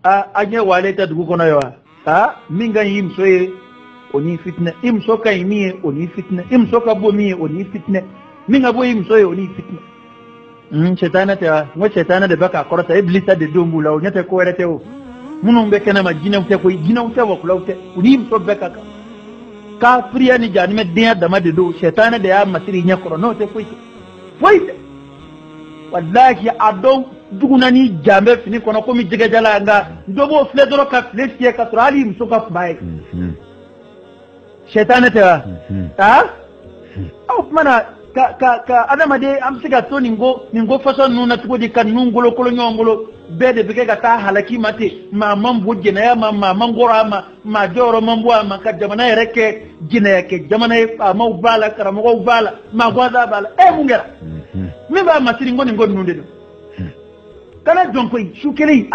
anye wale ta dugu kono yawa minga yimso ye oni fitna imso ka yimi oni fitna imso ka bo mi oni fitna minga bo yimso ye oni fitna shetana ta ngo shetana de baka korota iblisa de dombu law nyata ko werete o munum be kana ma jina te ko jina te wa kulawte oni imso beka ka priya ni janime dia dama de do shetana de ya masiri nya korono te ko foite wallahi adon duguna ni jambe fini kono ko mi jige jala nga ndobo fle doro ka fle tie ka trali musoka fbaye shetane ta au mana ka adama de am siga to ningo façon nuna tugo di kan nungolo kolo nyongolo bede bige ga ta halaki mate ma mambo jina ya ma mangora ma joro mambo ma ka jamana reke jina yake jamana ma ubala karamo ubala ma gwaza bala mungera mi ba masiri ngoni ngoni nunde do kana jonko shukeli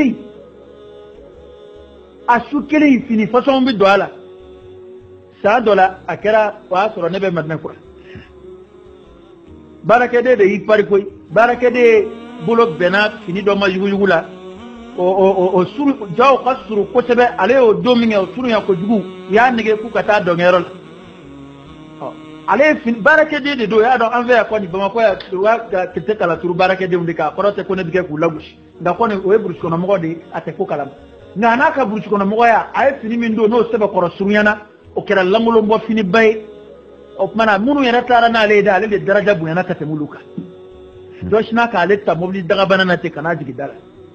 a shukeli fini façon bi doala sa dola akera wa soro nebe madna ko barakede de yi pari koy barakede bulo bena fini do ma yugu la o suru jaw kasuru ko tebe ale o dominge o suru ya ko jugu ya nege ku kata do ngerol ale fin barakede de do ya do envers ko ni bama ko ya wa kete kala turu barakede undika korote ko ne dige ku lagushi nda ko ne o e burus ko no mo de ate ko kala nga na ka burus ko no mo ya ay fini min do no sebe ko surunyana o kera langulo mbo fini bay o mana munu yara tara na le da le daraja bu yana kate muluka do shina ka le ta mobli daga banana te kana jigi dala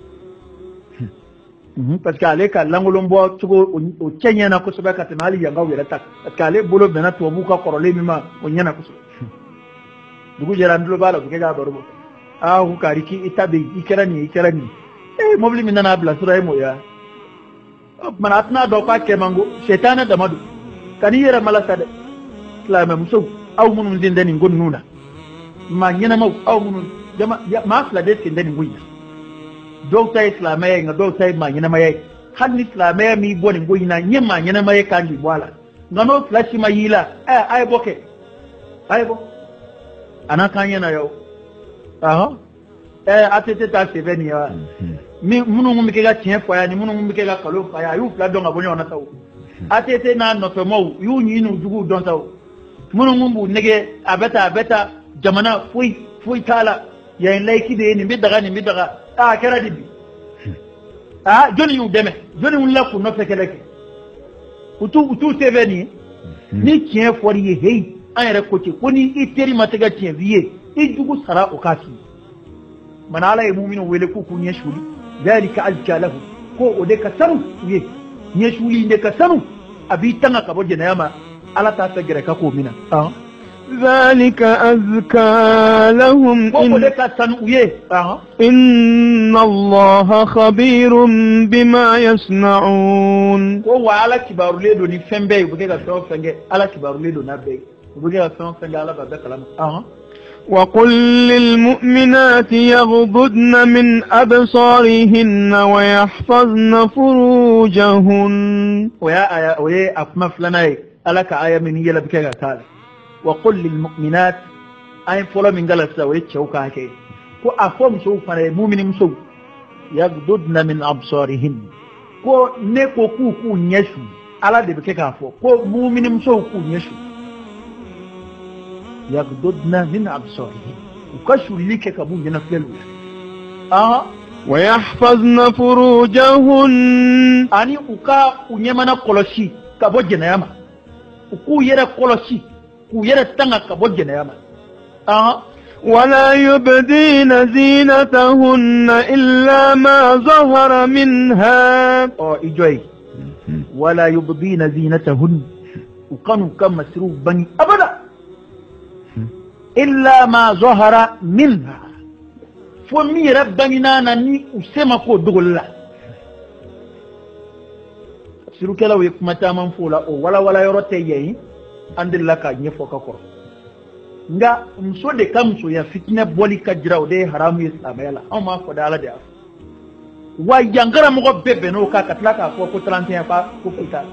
parce que ale ka langulo mbo tugo o kenya na ko sebe kate mali yanga wera tak parce que ale bolo bena to buka korole mima o nyana ko dugu jara ndulo bala ko ga barubo hu kariki itabe ikerani mobli minna na bla sura mo ya mana atna do pa ke mango shetana da madu kani yera malasa de islam muso aw munun dindani ngon nuna ma nyana ma aw munun jama ma fla de tindani nguya do tay islamay nga do tay ma nyana may han islamay mi boni ngoyina nyema nyana may kanji wala ngano flashi mayila ay boke ay bo ana kanya na yo atete ta seveni ya mi munu ngum ke ga tien foya ni munu ngum ke ga kalo foya yu fla donga bonyo na taw atete na no to mo yu nyi nu dugu don taw munu ngum bu nege abeta jamana fui tala ya en laiki de ni bidaga kera dibi joni yu deme joni un la ku no fekeleke utu seveni ni tien fori he an re ko ti ko ni iteri matega tien vie i dugu sara o kasi manala e mu'minu wele ku kun yashuli dalika azka lahu ko ode ka sanu ye yashuli ne ka sanu abi tanga ka boje na yama ala ta sagere ka ko mina ذلك أزكى لهم إن الله خبير بما يصنعون وعلى كبار ليدو نفهم بيجا سون فنجي على كبار ليدو نبي بيجا سون فنجي على بعد كلام وقل للمؤمنات يغضضن من أبصارهن ويحفظن فروجهن ويا أفهم فلان على كآية من هي لبكي قال وقل للمؤمنات أين فلا من قال السويت شوكا كي كو أفهم شوفا مؤمن مسو يغضضن من أبصارهن كو نيكو كو نيشو على دي بكي كافو كو مؤمن مسو كو نيشو يغضضن من أبصارهن وكشو لك كبو ينفلو ويحفظن فروجهن أني أكا ونيمانا قلشي كبو جنياما أكو يرى قلشي كويرة تنغا كبوجة نياما ولا يبدين زينتهن إلا ما ظهر منها إجوي ولا يبدين زينتهن وكانوا كما سروف بني أبدا إلا ما ظهر منها فمي ربني ناني أسمى كو دغلا سروك لو يكمتا منفولا ولا يروتي يهي andilla ka nyefo ka koro nga mso de kamso ya fitna boli ka jiraw de haramu islamela amma ko dala de af wa jangara mo bebe no ka katla ka ko 31 pa ko fita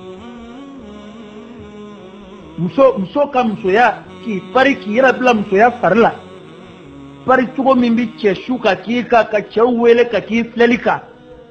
mso kamso ya ki pari ki yara bla mso ya farla pari tugo mimbi che shuka ki ka chawele ka ki flelika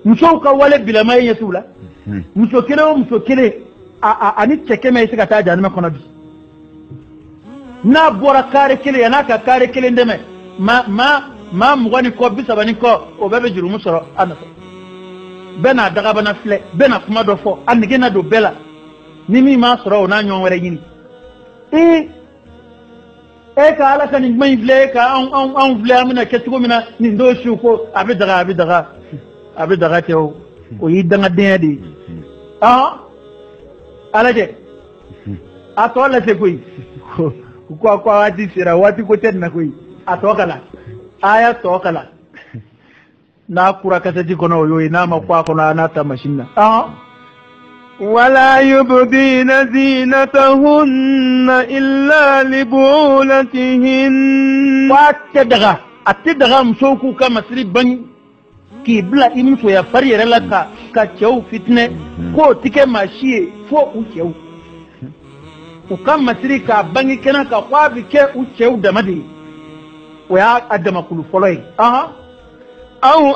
muso ka wale bilama ye tula muso kele ani cɛkɛ mɛ se ka taa janima kɔnɔ bi n'a bɔra kare kelen ya n'a ka kare kelen dɛmɛ ma mugan ni kɔ 30 ni kɔ o bɛɛ bɛ jurumu sɔrɔ a nɔfɛ bɛɛ n'a dagabana filɛ bɛɛ na kuma dɔ fɔ a nege na don bɛɛ la ni min m'a sɔrɔ o n'a ɲɔgɔn wɛrɛ ɲini e ka ala ka nin kuma in filɛ e ka anw filɛ an bɛna kɛ cogo min na nin don su ko a bɛ daga kɛ o y'i dangadenya de ye ala de a tɔ lase koyi ko waati sera waati ko tɛ nin na koyi a tɔ kala a y'a tɔ kala n'a kura kasɛti kɔnɔ o y'o ye n'a ma ko a kɔnɔ a n'a ta machine na ولا يبدين زينتهن إلا لبعولتهن أتدغى مسوكو كما سري بني كي بلا إمسو يا فري رلaka ka cɛw fitnɛ ko tike machie fo u cɛw u ka masiri ka bangi kɛnɛ ka ko a bɛ kɛ u cɛw dama de ye o y'a damakulu fɔlɔ ye أو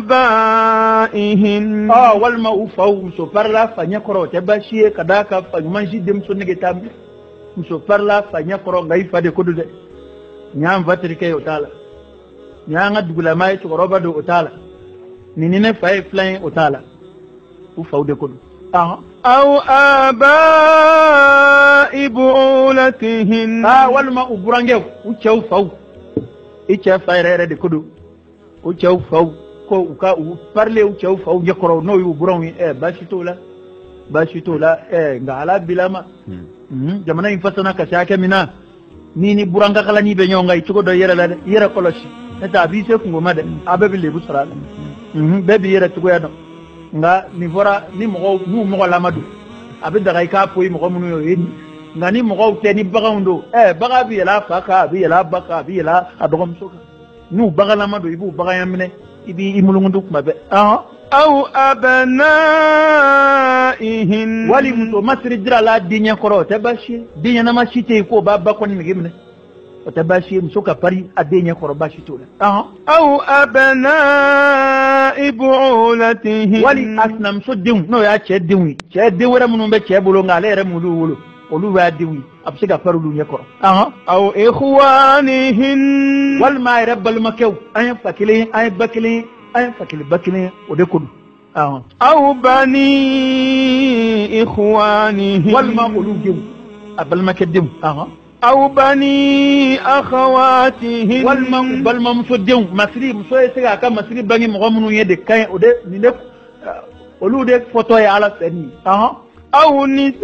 آبائهن walima u faw muso farila fa ɲɛkɔrɔ o tɛ baasi ye ka d'a ka fa ɲuman si denmuso nege t'a minɛ muso farila fa ɲɛkɔrɔ nka i fa de ko don dɛ nin y'an fa terikɛ ye o t'a la nin y'an ka dugulama ye cɛkɔrɔba don o t'a la nin ni ne fa ye filan ye o t'a la u faw de ko don أو آباء بعولتهن walima u burankɛw u cɛw faw i cɛ fa yɛrɛ yɛrɛ de ko don o cɛw faw ko u parle u cɛw faw ɲɛkɔrɔ n'o y'u buranw ye baasi t'o la nka ala bilama jamana in fasana ka se hakɛ min na ni burankakalanin bɛ ɲɔgɔn kan i cogo dɔ yɛrɛ la dɛ i yɛrɛ kɔlɔsi n'o tɛ a b'i se kungo ma dɛ a bɛɛ bɛ lebu sɔrɔ a la bɛɛ b'i yɛrɛ cogoya dɔn nka nin fɔra ni mɔgɔw n'u mɔgɔlama don a bɛ daga i k'a fɔ i mɔgɔ minnu ye o ye nin nka ni mɔgɔw tɛ ni baganw don bagan bɛ yɛlɛ a fa kan a bɛ yɛlɛ a ba kan a bɛ yɛlɛ a dɔgɔmuso kan n'u baganlama don i b'u baganya minɛ i b'i mulungudu kuma bɛɛ أو أبنائهن wali muso masiri jira la denkɛ kɔrɔ o tɛ baasi ye denkɛnama si tɛ yen k'o b'a ba kɔni nege minɛ o tɛ baasi ye muso ka pari a denkɛ kɔrɔ baasi t'o la أو أبناء بعولتهن wali a sinamuso denw n'o y'a cɛ denw ye cɛ den wɛrɛ minnu bɛ cɛ bolo nka ale yɛrɛ m'olu wolo olu y'a denw ye a bɛ se ka pari olu ɲɛ kɔrɔ أو إخوانهن walima a yɛrɛ balimakɛw an ye fa kelen an ye ba kelen an ye fa kelen ba kelen o de ko don أو بني إخوانهن walima olu denw a balimakɛ denw أو بني أخواتهن walima u balimamuso denw masiri muso ye se k'a ka masiri bange mɔgɔ minnu ye de ka ɲi o de nin de olu de fɔtɔ ye ala fɛ nin ye أو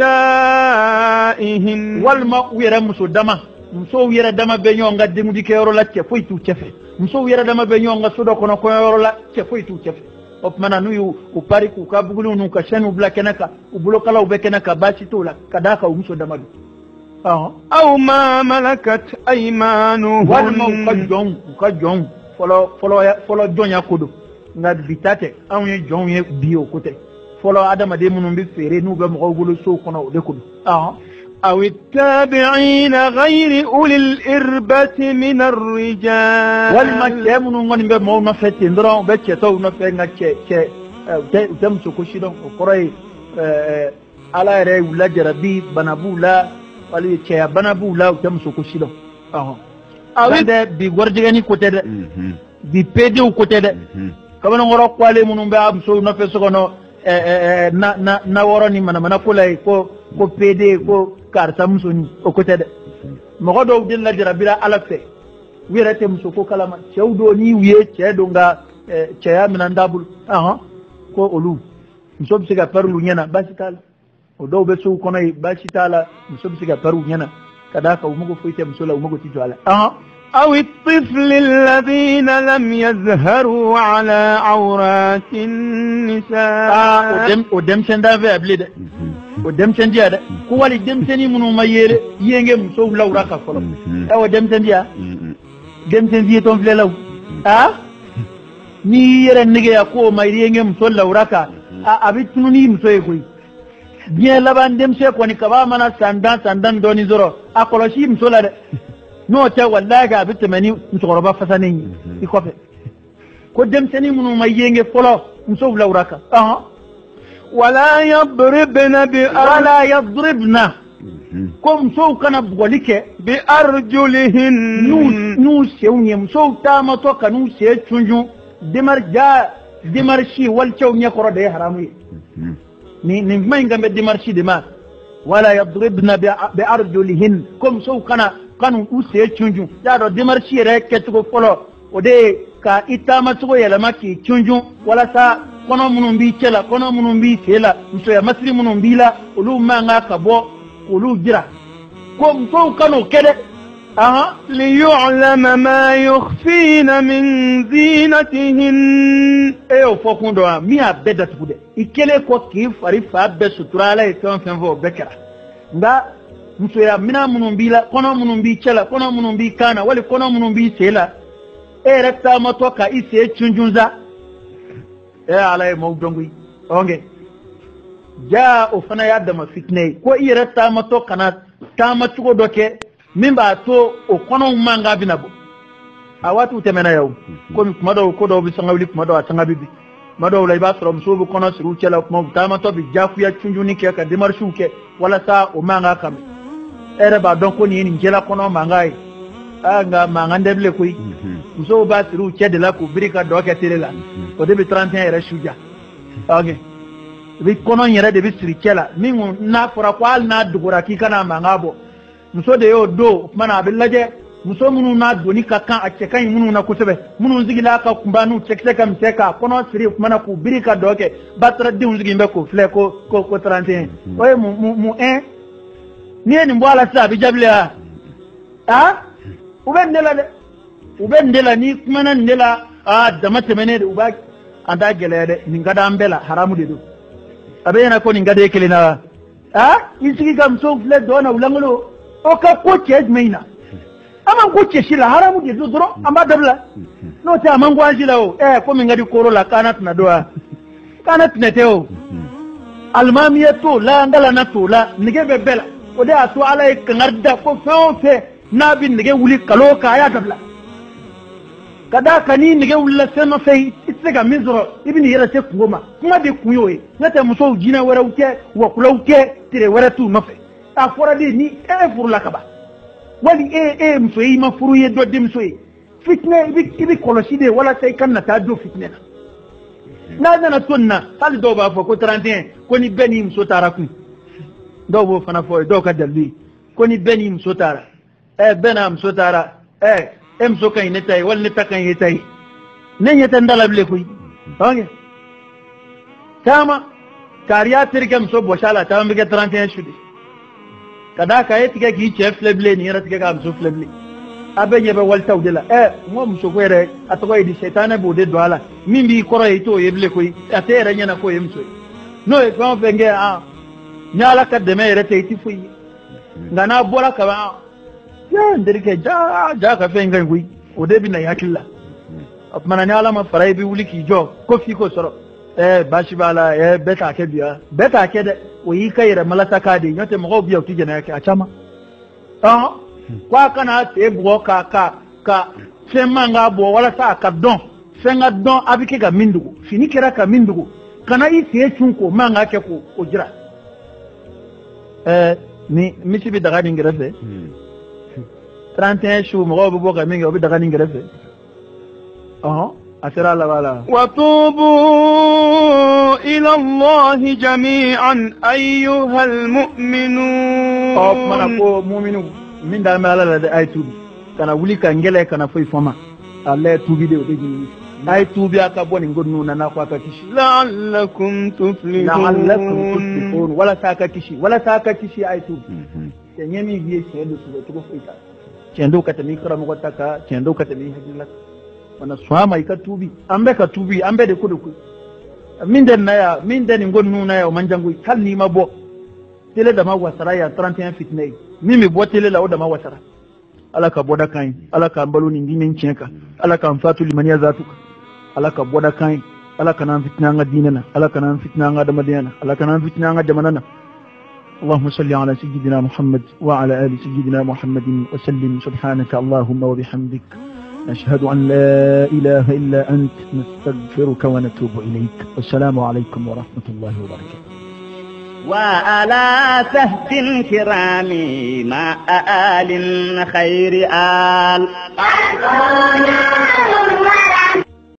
نسائهن walima u yɛrɛ muso dama musow yɛrɛ dama bɛ ɲɔgɔn ka denkundi-kɛyɔrɔ la cɛ foyi t'u cɛ fɛ musow yɛrɛ dama bɛ ɲɔgɔn ka so dɔ kɔnɔ kɔɲɔyɔrɔ la cɛ foyi t'u cɛ fɛ o tuma na n'u y'u pari k'u ka buguliw n'u ka sɛniw bila kɛnɛ kan u bolokalaw bɛ kɛnɛ kan baasi t'o la ka d'a kan u muso dama don أو ما ملكت أيمانهن walima u ka jɔnw fɔlɔ jɔnya ko don nka bi ta tɛ anw ye jɔnw ye bi o ko tɛ fɔlɔ adamaden minnu bɛ feere n'u bɛ mɔgɔw bolo sow kɔnɔ o de ko don أو التابعين غير أولي الإربة من الرجال walima cɛ minnu kɔni bɛ mɔgɔw nɔfɛ ten dɔrɔn u bɛ cɛtɔw nɔfɛ nka u tɛ muso ko si dɔn o kɔrɔ ye ala yɛrɛ y'u lajarabi bana b'u la wali cɛya bana b'u la u tɛ muso ko si dɔn dɛ bi warijɛgɛni ko tɛ dɛ bi peedew ko tɛ dɛ kamalenkɔrɔ kwale minnu bɛ a musow nɔfɛ so kɔnɔ na wɔɔrɔ ni manamana ko la ye ko peede ko karisa muso ni o ko tɛ dɛ mɔgɔ dɔw de lajarabira ala fɛ u yɛrɛ tɛ muso ko kalama cɛw don ni u ye cɛ don nka cɛya minan t'a bolo ko olu muso bɛ se ka pari olu ɲɛna baasi t'a la o dɔw bɛ sow kɔnɔ yen baasi t'a la muso bɛ se ka pari u ɲɛna ka d'a kan u mago foyi tɛ muso la u mago tɛ jɔ a la أو الطفل الذين لم يظهروا على عورات النساء o denmisɛnnin t'a fɛ a bilen dɛ o denmisɛnninya dɛ ko wali denmisɛnnin minnu ma yenge musow lawura ka fɔlɔ o denmisɛnninya denmisɛnnin tɔn filɛlaw n'i yɛrɛ negeya ko o ma yenge muso lawura kan a bɛ tunu ni muso ye koyi diɲɛ laban denmisɛn kɔni kaba mana san tan dɔɔnin sɔrɔ a kɔlɔsi muso la dɛ n'o tɛ walahi a bɛ tɛmɛ ni musokɔrɔba fasanen ye i kɔfɛ ko denmisɛnnin minnu ma yenge fɔlɔ muso lawraka ولا يضربن ولا يضربن كم سو كان بقولك بأرجلهن نو سيوني مسو تاما تو كانو سي تشونجو دمرشي والشو نيكورو ده حرامي ni ما ينغم دمرشي دما ولا يضربن بأرجلهن كم سو كانوا سي تشونجو يا دمرشي ركتو فولو ودي ka itama tugo yalama ki chunju wala sa kono munun bi cela kono munun bi sela muso ya masri munun bila ulu manga kabo ulu jira ko mto kano kede ليعلم ما يخفين من زينتهن ايو فوكوندو مي abeda tukude ikele ko ki fari fa be suturala e ton fenvo bekera nga muso ya mina munun bila kono munun bi cela kono munun bi kana wala kono munun bi sela erekta matoka ise chunjunza alay mawdongui onge ja o fana ya dama fitne ko irekta matoka na tama tugo doke mimba to o kono manga binabo awatu temena yaw ko mi kuma do ko do bi sanga wili kuma do atanga bibi mado lay ba soro so bu kono siru chela kuma tama to bi jafu ya chunjuni ke ka demarshu ke wala sa o manga kam ere ba don ko ni njela kono mangai anga mangande ble koy muso ba siru chede la ko birika do ke tele la o de bi 31 era shuja okay bi kono yere de bi siri chela mingu na fora kwal na dugura ki kana mangabo muso de yo do mana billaje muso munu na doni kakan a cekan munu na kusebe munu zigila ka kumbanu cekse kam ceka kono siri mana ku birika do ke batra di unzigi mbe ko fle ko 31 oye mu ni en mbwala sa bi jable ube ndela ni kumana ndela dama temene de uba anda gelede ni ngada ambela haramu de do abena ko ni ngade kelina isigi gam so fle do na ulangolo o ka ko chez meina aman ko cheshila haramu de do dro amba dabla no ta man gwajila o ko min ngadi koro la kanat na doa kanat ne teo almamiyato la ngala na to la nige bebela o de ato ala e kangarda ko fe nabi nige wuli kalo ka ya dabla kada kani nige wulla sema fe itsega mizro ibni yera se kuma kuma de kuyo e ngata muso jina wara uke wa kula uke tire wara tu mafe afora de ni furu la kaba wali muso yi ma furu ye do dem so e fitne ibi kolosi de wala sai kan na ta do fitne na tonna hal do ba fo ko 31 ko ni beni muso tara ku do bo fana fo do ka dalbi ko ni beni muso tara bena muso tara muso kan ne tay wal ne takan ye tay ne nyata ndala ble kuy okay tama kariya tirke muso boshala tama be 31 shudi kada ka yeti ki chef leble ni rat ka muso leble abenye be wal tawdela mo muso ko re atoko idi shaytana bo de doala mimbi koro yito yeble kuy atere nyana ko yemso no e ko fenge nyala ka de me rete ti fuyi ngana bora ka ba ya ndirike ja ka fenge ngui o de bi na yakilla mana nyala ma farai bi wuli ki jo ko fi ko soro bashi bala beta ke biya beta ke de o yi kai ra malata ka de nyote mo biya ti jena yake a chama kwa kana te bo ka semanga bo wala sa ka don senga don abike ga mindugo fini kera ka mindugo kana yi te chunko manga ke ko o jira ni misi bi daga dingerefe 31 shu mo bo ga mingi obi daga dingerefe asira la wala وتوبوا إلى الله جميعا أيها المؤمنون mana ko mu'minu min da mala la ay tubi kana wuli ka ngele kana foi fama Allah tubi de de ni ay tubi aka boni ngonnu na ko aka kishi لعلكم تفلحون wala saka kishi ay tubi nyemi biye sendo su to ko fita cendo ka tami karamu ko taka cendo ka tami hajilla wana swama ikatubi ambe katubi ambe de kudu minden ngonnu na ya manjangu kalni mabo tele da magwasara ya 31 fitnai mimi bo tele la oda magwasara alaka boda kan alaka mbalo ni nginen chenka alaka mfatu limania zatuka alaka boda kan alaka nan fitna nga dinana alaka nan fitna nga da madina alaka nan fitna nga jamanana اللهم صل على سيدنا محمد وعلى آل سيدنا محمد وسلم سبحانك اللهم وبحمدك نشهد أن لا إله إلا أنت نستغفرك ونتوب إليك. والسلام عليكم ورحمة الله وبركاته. وعلى سهد الكرام مع آل خير آل